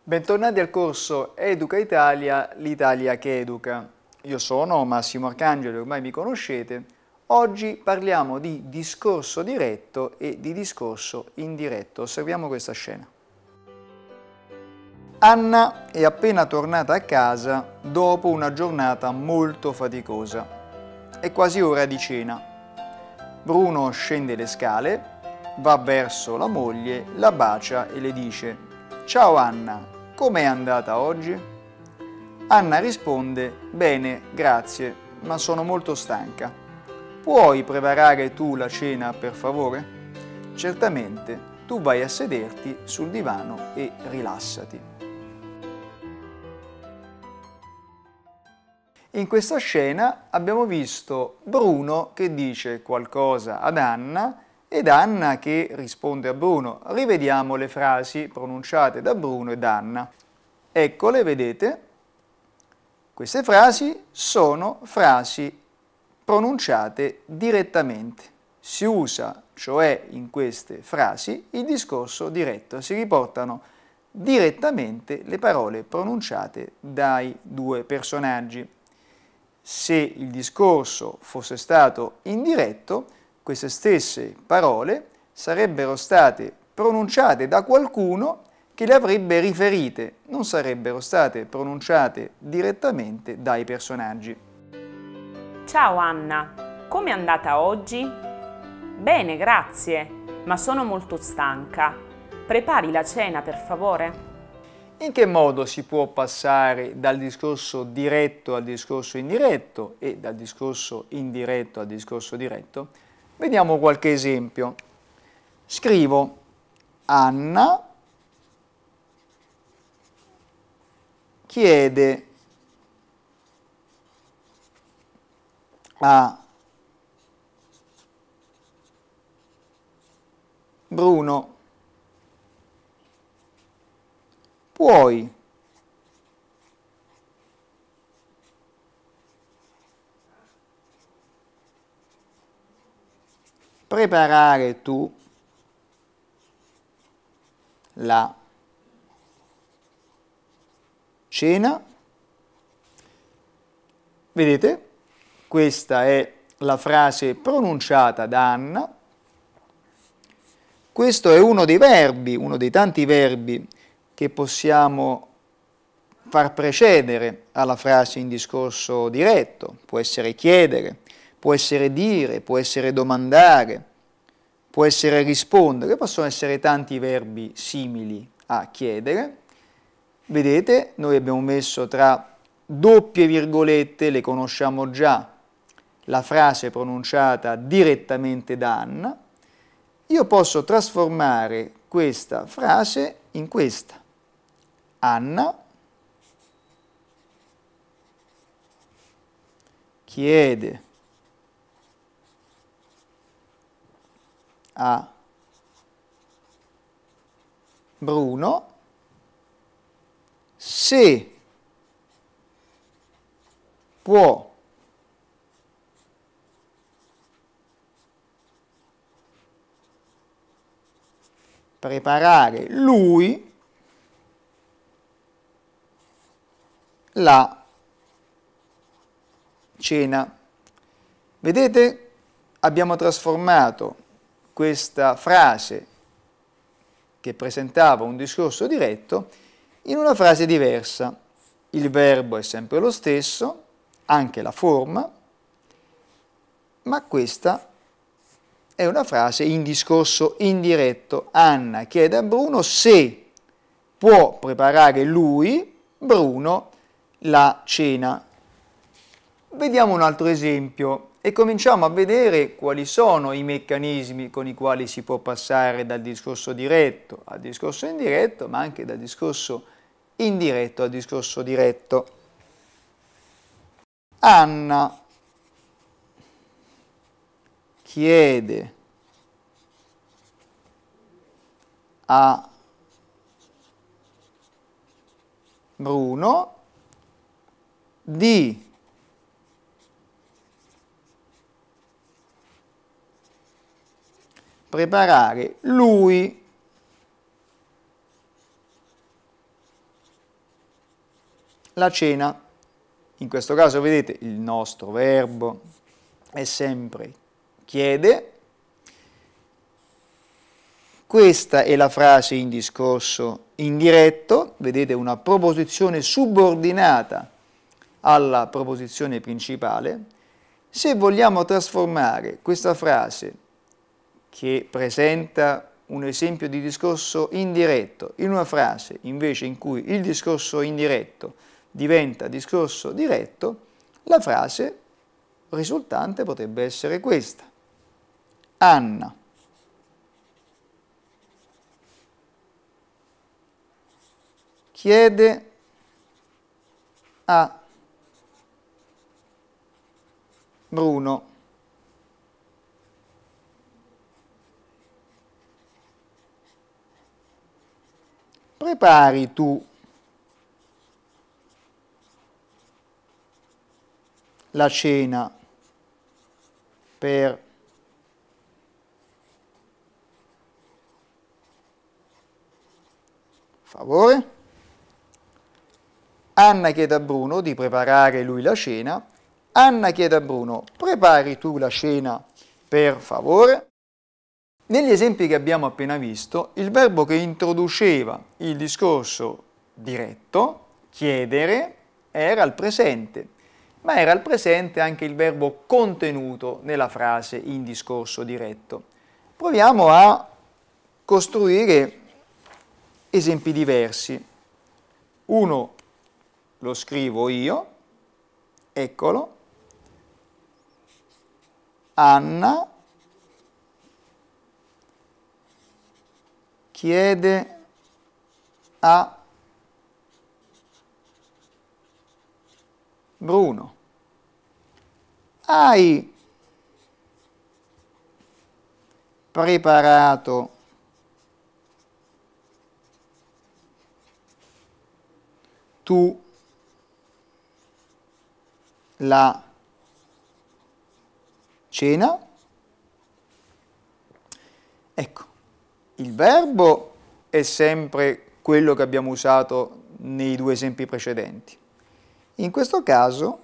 Bentornati al corso Educa Italia, l'Italia che educa. Io sono Massimo Arcangelo, ormai mi conoscete. Oggi parliamo di discorso diretto e di discorso indiretto. Osserviamo questa scena. Anna è appena tornata a casa dopo una giornata molto faticosa. È quasi ora di cena. Bruno scende le scale, va verso la moglie, la bacia e le dice: «Ciao Anna, com'è andata oggi?» Anna risponde: «Bene, grazie, ma sono molto stanca. Puoi preparare tu la cena, per favore?» «Certamente, tu vai a sederti sul divano e rilassati». In questa scena abbiamo visto Bruno che dice qualcosa ad Anna ed Anna che risponde a Bruno. Rivediamo le frasi pronunciate da Bruno ed Anna. Eccole, vedete? Queste frasi sono frasi pronunciate direttamente. Si usa, cioè, in queste frasi il discorso diretto. Si riportano direttamente le parole pronunciate dai due personaggi. Se il discorso fosse stato indiretto, queste stesse parole sarebbero state pronunciate da qualcuno che le avrebbe riferite, non sarebbero state pronunciate direttamente dai personaggi. Ciao Anna, com'è andata oggi? Bene, grazie, ma sono molto stanca. Prepari la cena, per favore? In che modo si può passare dal discorso diretto al discorso indiretto e dal discorso indiretto al discorso diretto? Vediamo qualche esempio. Scrivo: Anna chiede a Bruno: puoi preparare tu la cena? Vedete? Questa è la frase pronunciata da Anna. Questo è uno dei verbi, uno dei tanti verbi che possiamo far precedere alla frase in discorso diretto. Può essere chiedere, può essere dire, può essere domandare, può essere rispondere, possono essere tanti verbi simili a chiedere. Vedete, noi abbiamo messo tra doppie virgolette, le conosciamo già, la frase pronunciata direttamente da Anna. Io posso trasformare questa frase in questa. Anna chiede a Bruno se può preparare lui la cena. Vedete? Abbiamo trasformato questa frase che presentava un discorso diretto in una frase diversa. Il verbo è sempre lo stesso, anche la forma, ma questa è una frase in discorso indiretto. Anna chiede a Bruno se può preparare lui, Bruno, la cena. Vediamo un altro esempio e cominciamo a vedere quali sono i meccanismi con i quali si può passare dal discorso diretto al discorso indiretto, ma anche dal discorso indiretto al discorso diretto. Anna chiede a Bruno di preparare lui la cena. In questo caso, vedete, il nostro verbo è sempre chiede. Questa è la frase in discorso indiretto, vedete una proposizione subordinata alla proposizione principale. Se vogliamo trasformare questa frase, che presenta un esempio di discorso indiretto, in una frase invece in cui il discorso indiretto diventa discorso diretto, la frase risultante potrebbe essere questa. Anna chiede a Bruno prepari tu la cena per favore. Anna chiede a Bruno di preparare lui la cena. Anna chiede a Bruno, prepari tu la cena per favore. Negli esempi che abbiamo appena visto, il verbo che introduceva il discorso diretto, chiedere, era il presente, ma era il presente anche il verbo contenuto nella frase in discorso diretto. Proviamo a costruire esempi diversi. Uno lo scrivo io, eccolo. Anna chiede a Bruno, hai preparato tu la cena? Ecco, il verbo è sempre quello che abbiamo usato nei due esempi precedenti. In questo caso,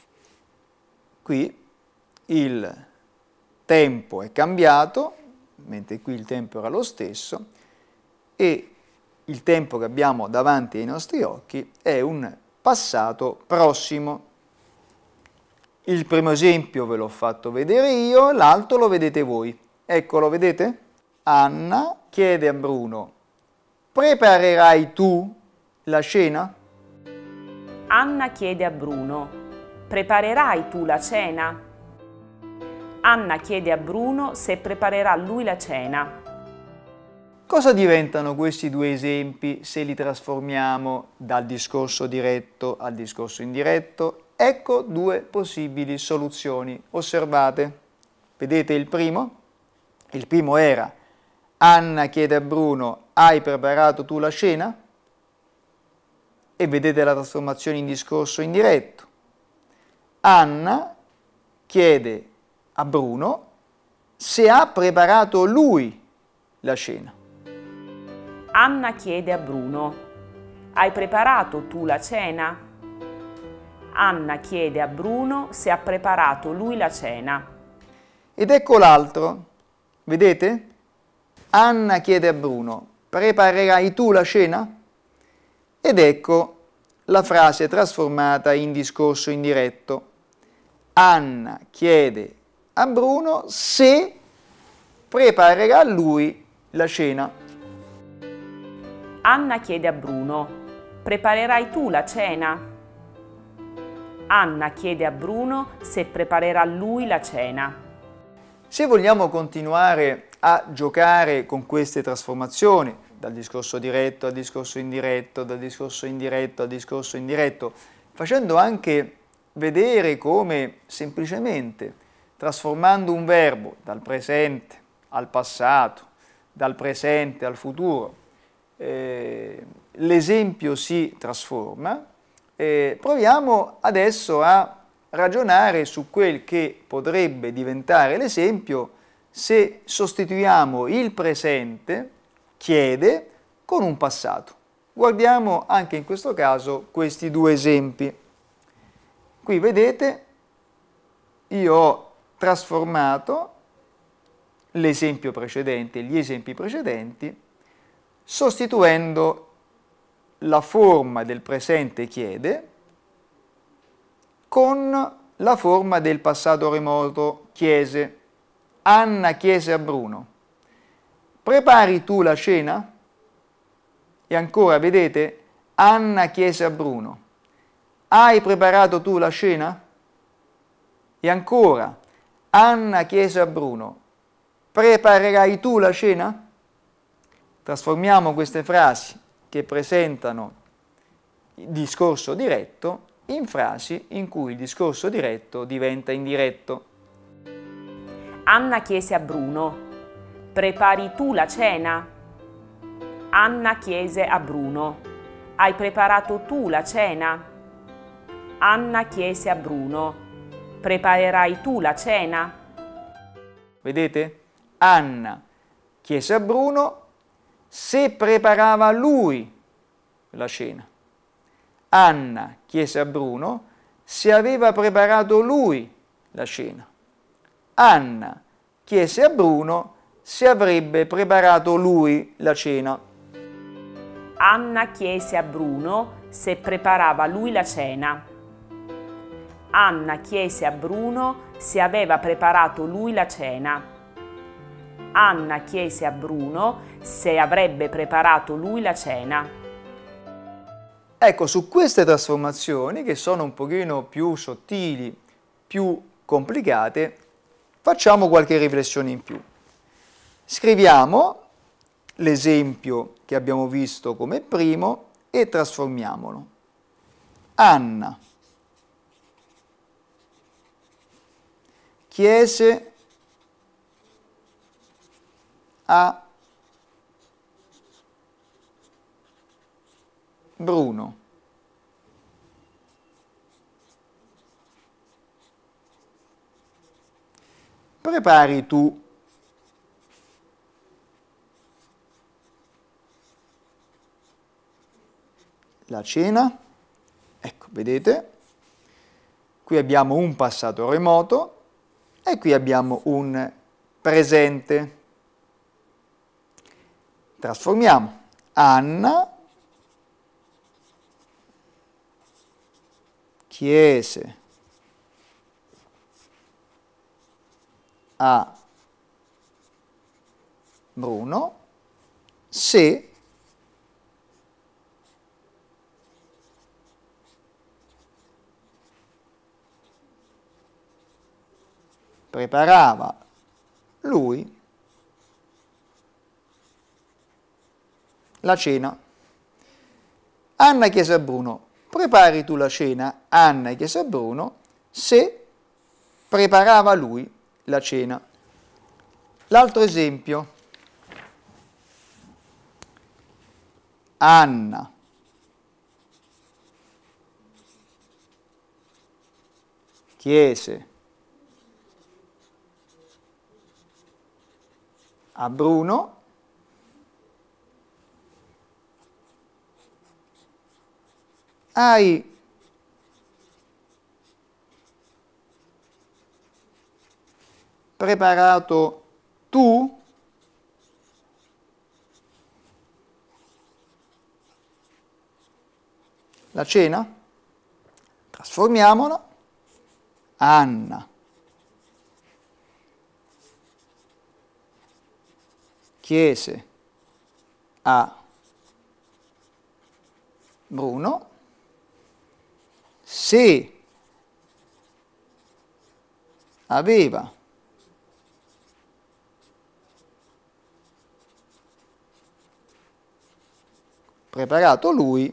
qui il tempo è cambiato, mentre qui il tempo era lo stesso, e il tempo che abbiamo davanti ai nostri occhi è un passato prossimo. Il primo esempio ve l'ho fatto vedere io, l'altro lo vedete voi. Eccolo, vedete? Anna chiede a Bruno, preparerai tu la cena? Anna chiede a Bruno, preparerai tu la cena? Anna chiede a Bruno se preparerà lui la cena. Cosa diventano questi due esempi se li trasformiamo dal discorso diretto al discorso indiretto? Ecco due possibili soluzioni. Osservate. Vedete il primo? Il primo era Anna chiede a Bruno, hai preparato tu la cena? E vedete la trasformazione in discorso indiretto. Anna chiede a Bruno se ha preparato lui la cena. Anna chiede a Bruno, hai preparato tu la cena? Anna chiede a Bruno se ha preparato lui la cena. Ed ecco l'altro, vedete? Anna chiede a Bruno, preparerai tu la cena? Ed ecco la frase trasformata in discorso indiretto. Anna chiede a Bruno se preparerà lui la cena. Anna chiede a Bruno, preparerai tu la cena? Anna chiede a Bruno se preparerà lui la cena. Se vogliamo continuare a giocare con queste trasformazioni, dal discorso diretto al discorso indiretto, dal discorso indiretto al discorso indiretto, facendo anche vedere come semplicemente trasformando un verbo dal presente al passato, dal presente al futuro, l'esempio si trasforma, proviamo adesso a ragionare su quel che potrebbe diventare l'esempio se sostituiamo il presente, chiede, con un passato. Guardiamo anche in questo caso questi due esempi. Qui vedete, io ho trasformato l'esempio precedente, gli esempi precedenti, sostituendo la forma del presente chiede con la forma del passato remoto chiese. Anna chiese a Bruno: prepari tu la cena? E ancora, vedete, Anna chiese a Bruno: hai preparato tu la cena? E ancora, Anna chiese a Bruno: preparerai tu la cena? Trasformiamo queste frasi che presentano il discorso diretto in frasi in cui il discorso diretto diventa indiretto. Anna chiese a Bruno: prepari tu la cena? Anna chiese a Bruno: hai preparato tu la cena? Anna chiese a Bruno: preparerai tu la cena? Vedete? Anna chiese a Bruno se preparava lui la cena. Anna chiese a Bruno se aveva preparato lui la cena. Anna chiese a Bruno se avrebbe preparato lui la cena. Anna chiese a Bruno se preparava lui la cena. Anna chiese a Bruno se aveva preparato lui la cena. Anna chiese a Bruno se avrebbe preparato lui la cena. Ecco, su queste trasformazioni, che sono un pochino più sottili, più complicate, facciamo qualche riflessione in più. Scriviamo l'esempio che abbiamo visto come primo e trasformiamolo. Anna chiese a Bruno: prepari tu la cena? Ecco, vedete, qui abbiamo un passato remoto e qui abbiamo un presente. Trasformiamo. Anna chiese a Bruno se preparava lui la cena. Anna chiese a Bruno: prepari tu la cena? Anna chiese a Bruno se preparava lui la cena. L'altro esempio. Anna chiese a Bruno hai preparato tu la cena? Trasformiamola. Anna chiese a Bruno se aveva preparato lui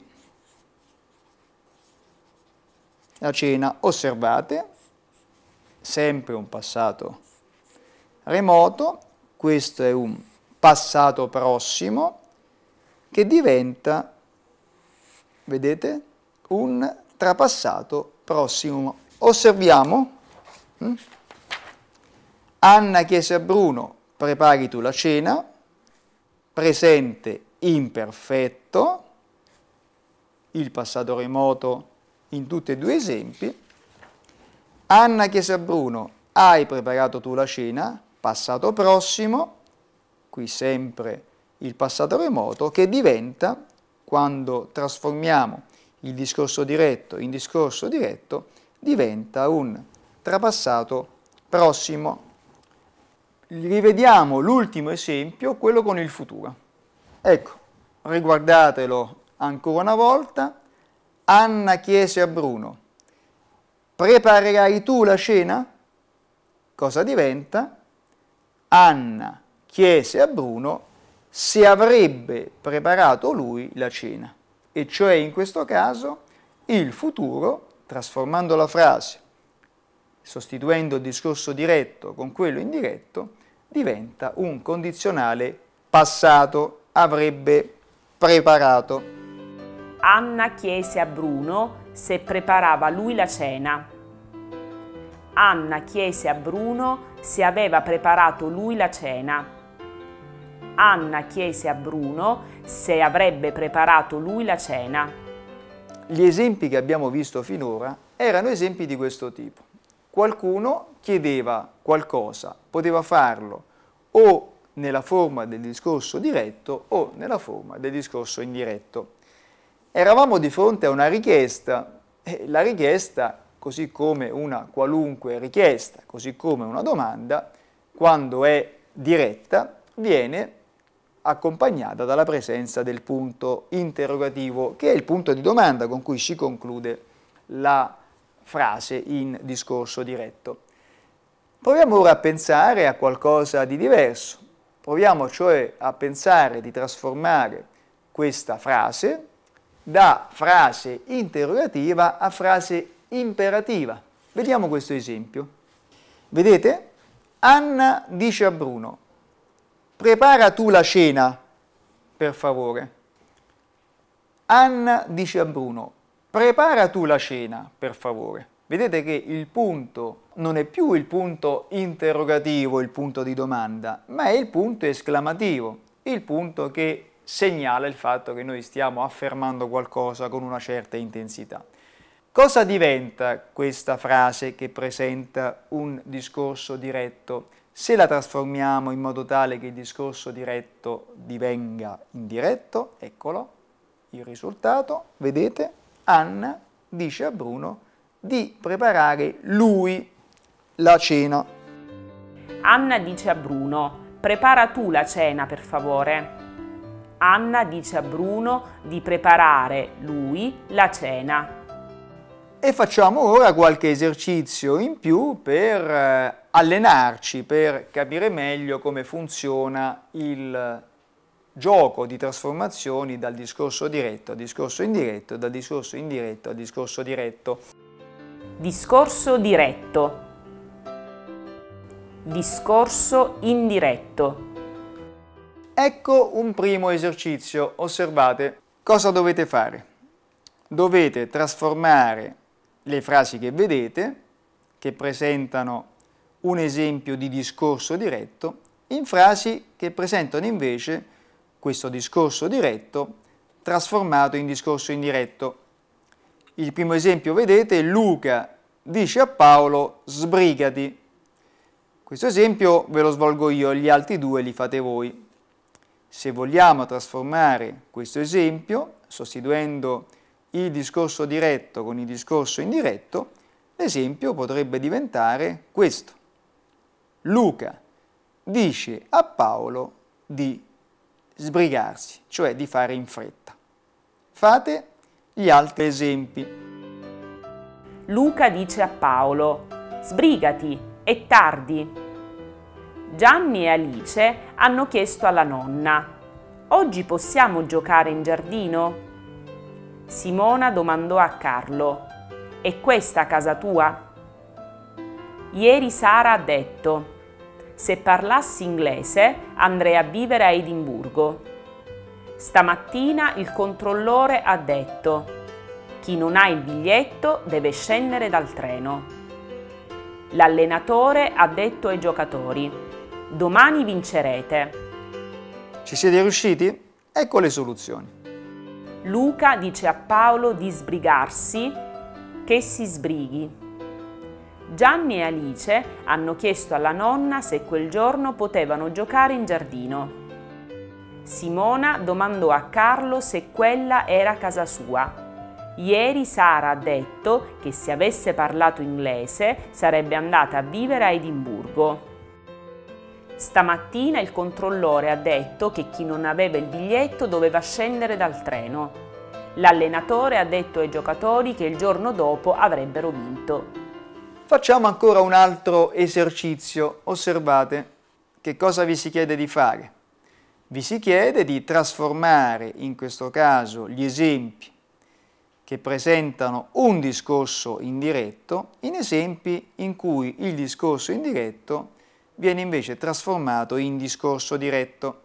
la cena. Osservate, sempre un passato remoto, questo è un passato prossimo che diventa, vedete, un trapassato prossimo. Osserviamo. Anna chiese a Bruno: prepari tu la cena, presente imperfetto, il passato remoto in tutti e due gli esempi. Anna chiese a Bruno, hai preparato tu la cena? Passato prossimo, qui sempre il passato remoto, che diventa, quando trasformiamo il discorso diretto in discorso diretto, diventa un trapassato prossimo. Rivediamo l'ultimo esempio, quello con il futuro. Ecco, riguardatelo ancora una volta. Anna chiese a Bruno, preparerai tu la cena? Cosa diventa? Anna chiese a Bruno se avrebbe preparato lui la cena, e cioè in questo caso il futuro, trasformando la frase, sostituendo il discorso diretto con quello indiretto, diventa un condizionale passato, avrebbe preparato. Anna chiese a Bruno se preparava lui la cena. Anna chiese a Bruno se aveva preparato lui la cena. Anna chiese a Bruno se avrebbe preparato lui la cena. Gli esempi che abbiamo visto finora erano esempi di questo tipo. Qualcuno chiedeva qualcosa, poteva farlo o nella forma del discorso diretto o nella forma del discorso indiretto. Eravamo di fronte a una richiesta e la richiesta, così come una qualunque richiesta, così come una domanda, quando è diretta, viene accompagnata dalla presenza del punto interrogativo, che è il punto di domanda con cui si conclude la frase in discorso diretto. Proviamo ora a pensare a qualcosa di diverso. Proviamo cioè a pensare di trasformare questa frase da frase interrogativa a frase imperativa. Vediamo questo esempio. Vedete? Anna dice a Bruno, prepara tu la cena, per favore. Anna dice a Bruno, prepara tu la cena, per favore. Vedete che il punto non è più il punto interrogativo, il punto di domanda, ma è il punto esclamativo, il punto che segnala il fatto che noi stiamo affermando qualcosa con una certa intensità. Cosa diventa questa frase che presenta un discorso diretto se la trasformiamo in modo tale che il discorso diretto divenga indiretto? Eccolo, il risultato, vedete? Anna dice a Bruno di preparare lui la cena. Anna dice a Bruno, prepara tu la cena per favore. Anna dice a Bruno di preparare lui la cena. E facciamo ora qualche esercizio in più per allenarci, per capire meglio come funziona il gioco di trasformazioni dal discorso diretto al discorso indiretto, dal discorso indiretto al discorso diretto. Discorso diretto. Discorso indiretto. Ecco un primo esercizio. Osservate cosa dovete fare. Dovete trasformare le frasi che vedete, che presentano un esempio di discorso diretto, in frasi che presentano invece questo discorso diretto trasformato in discorso indiretto. Il primo esempio, vedete, Luca dice a Paolo sbrigati. Questo esempio ve lo svolgo io, gli altri due li fate voi. Se vogliamo trasformare questo esempio, sostituendo il discorso diretto con il discorso indiretto, l'esempio potrebbe diventare questo. Luca dice a Paolo di sbrigarsi, cioè di fare in fretta. Fate gli altri esempi. Luca dice a Paolo, sbrigati, è tardi. Gianni e Alice hanno chiesto alla nonna, oggi possiamo giocare in giardino? Simona domandò a Carlo, è questa casa tua? Ieri Sara ha detto, se parlassi inglese andrei a vivere a Edimburgo. Stamattina il controllore ha detto, chi non ha il biglietto deve scendere dal treno. L'allenatore ha detto ai giocatori, domani vincerete. Ci siete riusciti? Ecco le soluzioni. Luca dice a Paolo di sbrigarsi, che si sbrighi. Gianni e Alice hanno chiesto alla nonna se quel giorno potevano giocare in giardino. Simona domandò a Carlo se quella era casa sua. Ieri Sara ha detto che se avesse parlato inglese sarebbe andata a vivere a Edimburgo. Stamattina il controllore ha detto che chi non aveva il biglietto doveva scendere dal treno. L'allenatore ha detto ai giocatori che il giorno dopo avrebbero vinto. Facciamo ancora un altro esercizio. Osservate che cosa vi si chiede di fare. Vi si chiede di trasformare, in questo caso, gli esempi che presentano un discorso indiretto in esempi in cui il discorso indiretto viene invece trasformato in discorso diretto.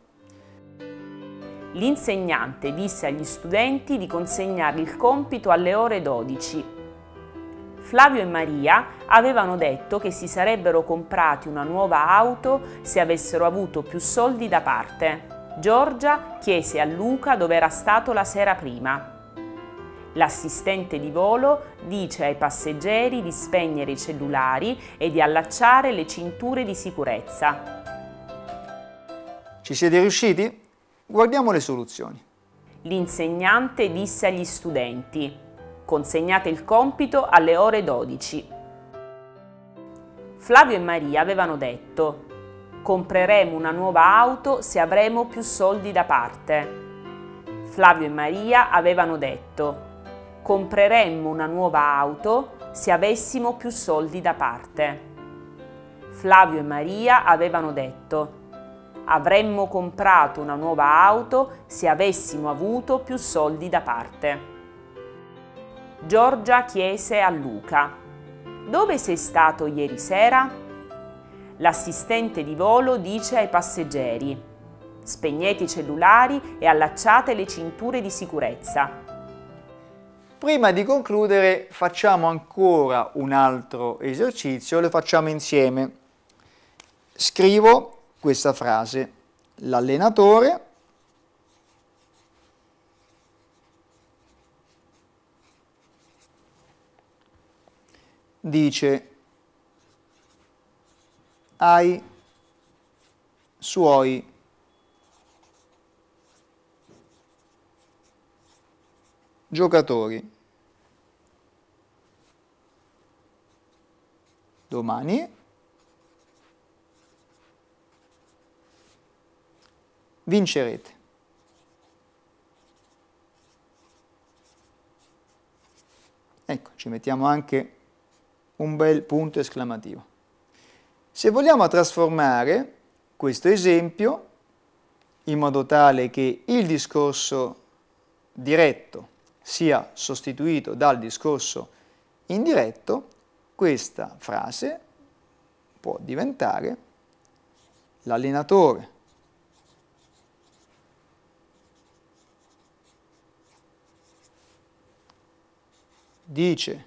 L'insegnante disse agli studenti di consegnare il compito alle ore 12. Flavio e Maria avevano detto che si sarebbero comprati una nuova auto se avessero avuto più soldi da parte. Giorgia chiese a Luca dove era stato la sera prima. L'assistente di volo dice ai passeggeri di spegnere i cellulari e di allacciare le cinture di sicurezza. Ci siete riusciti? Guardiamo le soluzioni. L'insegnante disse agli studenti: consegnate il compito alle ore 12. Flavio e Maria avevano detto: compreremo una nuova auto se avremo più soldi da parte. Flavio e Maria avevano detto: compreremmo una nuova auto se avessimo più soldi da parte. Flavio e Maria avevano detto: avremmo comprato una nuova auto se avessimo avuto più soldi da parte. Giorgia chiese a Luca: dove sei stato ieri sera? L'assistente di volo dice ai passeggeri: spegnete i cellulari e allacciate le cinture di sicurezza. Prima di concludere facciamo ancora un altro esercizio, lo facciamo insieme. Scrivo questa frase: l'allenatore dice ai suoi giocatori: domani vincerete. Ecco, ci mettiamo anche un bel punto esclamativo. Se vogliamo trasformare questo esempio in modo tale che il discorso diretto sia sostituito dal discorso indiretto, questa frase può diventare: l'allenatore dice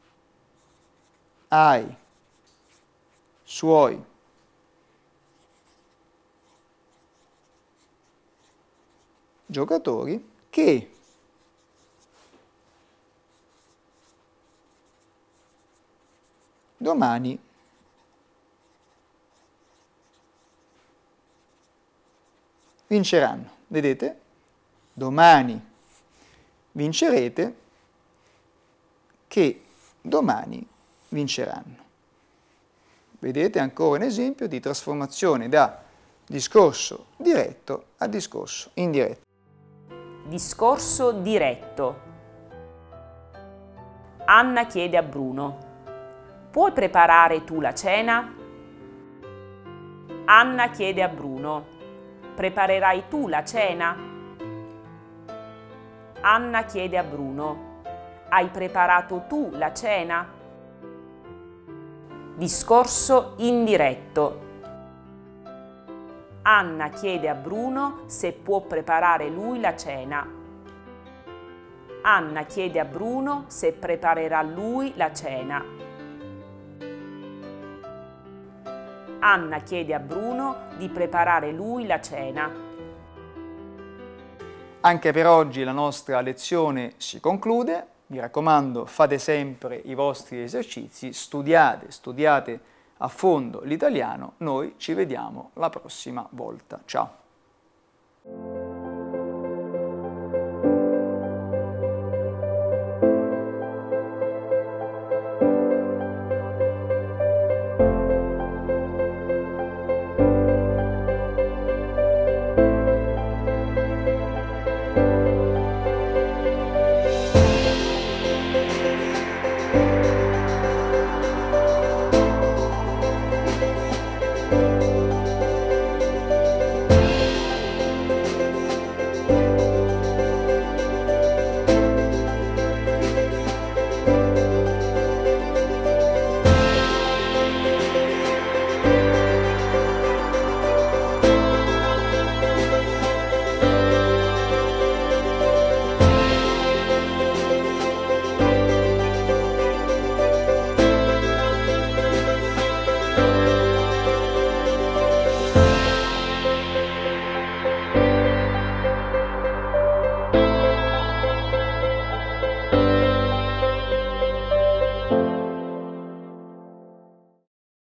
ai suoi giocatori che domani vinceranno. Vedete? Domani vincerete, che domani vinceranno. Vedete ancora un esempio di trasformazione da discorso diretto a discorso indiretto. Discorso diretto. Anna chiede a Bruno: puoi preparare tu la cena? Anna chiede a Bruno: preparerai tu la cena? Anna chiede a Bruno: hai preparato tu la cena? Discorso indiretto. Anna chiede a Bruno se può preparare lui la cena. Anna chiede a Bruno se preparerà lui la cena. Anna chiede a Bruno di preparare lui la cena. Anche per oggi la nostra lezione si conclude. Mi raccomando, fate sempre i vostri esercizi, studiate a fondo l'italiano. Noi ci vediamo la prossima volta. Ciao!